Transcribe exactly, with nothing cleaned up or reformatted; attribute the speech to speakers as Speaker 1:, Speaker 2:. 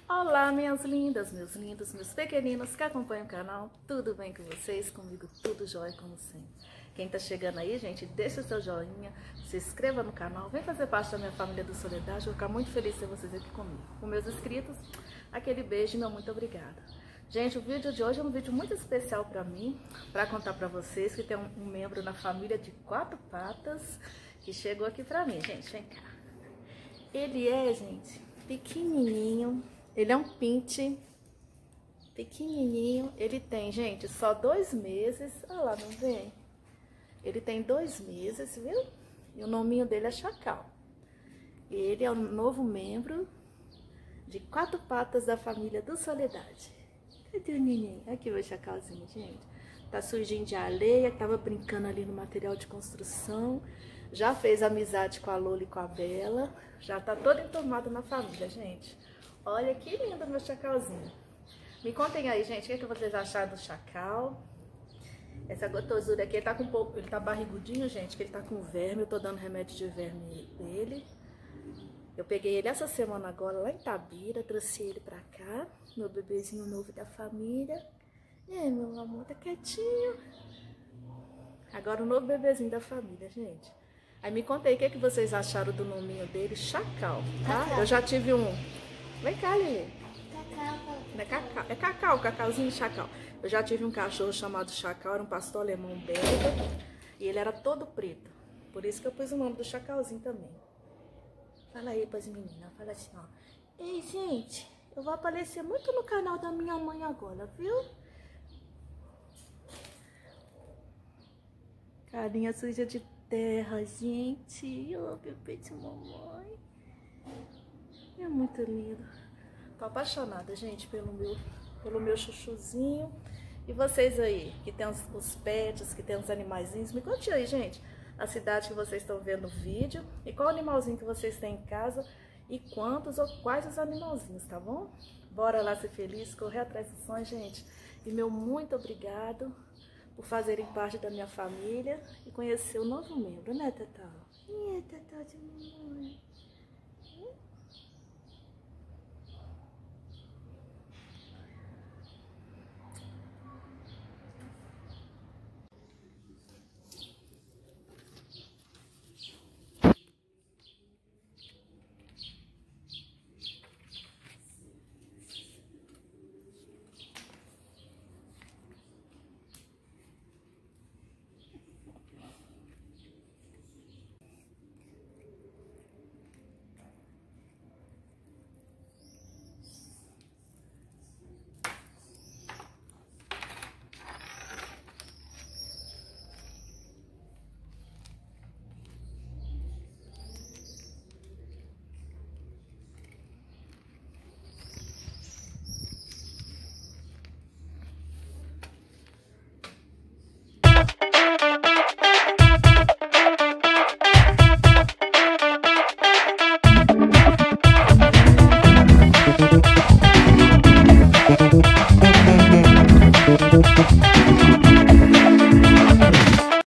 Speaker 1: Olá, minhas lindas, meus lindos, meus pequeninos que acompanham o canal. Tudo bem com vocês? Comigo tudo jóia como sempre. Quem tá chegando aí, gente, deixa o seu joinha, se inscreva no canal, vem fazer parte da minha família do Soledade. Vou ficar muito feliz de ter vocês aqui comigo. Com meus inscritos, aquele beijo e meu muito obrigada. Gente, o vídeo de hoje é um vídeo muito especial pra mim, pra contar pra vocês que tem um, um membro na família de quatro patas que chegou aqui pra mim. Gente, vem cá. Ele é, gente, pequenininho. Ele é um pinte, pequenininho. Ele tem, gente, só dois meses. Olha lá, não vem? Ele tem dois meses, viu? E o nominho dele é Chacal. Ele é um novo membro de quatro patas da família do Soledade. Cadê o neném? Aqui o Chacalzinho, gente. Tá sujinho de areia, tava brincando ali no material de construção. Já fez amizade com a Lola e com a Bela. Já tá todo enturmado na família, gente. Olha que lindo meu chacalzinho. Me contem aí, gente, o que, é que vocês acharam do chacal? Essa gotosura aqui, ele tá com um pouco, ele tá barrigudinho, gente, que ele tá com verme. Eu tô dando remédio de verme nele. Eu peguei ele essa semana agora lá em Itabira, trouxe ele pra cá. Meu bebezinho novo da família. É, meu amor, tá quietinho. Agora o novo bebezinho da família, gente. Aí me contem aí o que, é que vocês acharam do nominho dele, Chacal, tá? Cacau. Eu já tive um... Vem cá, Lili. Cacau. É cacau, é cacau, cacauzinho de chacal. Eu já tive um cachorro chamado Chacal, era um pastor alemão belga. E ele era todo preto. Por isso que eu pus o nome do Chacalzinho também. Fala aí pras meninas, fala assim, ó. Ei, gente, eu vou aparecer muito no canal da minha mãe agora, viu? Carinha suja de terra, gente. Ô, bebê de mamãe. É muito lindo. Tô apaixonada, gente, pelo meu, pelo meu chuchuzinho. E vocês aí, que tem os, os pets, que tem os animaizinhos, me conte aí, gente, a cidade que vocês estão vendo o vídeo e qual animalzinho que vocês têm em casa e quantos ou quais os animalzinhos, tá bom? Bora lá ser feliz, correr atrás dos sonhos, gente. E meu muito obrigado por fazerem parte da minha família e conhecer o novo membro, né, Tatá? É, Tatá de mamãe.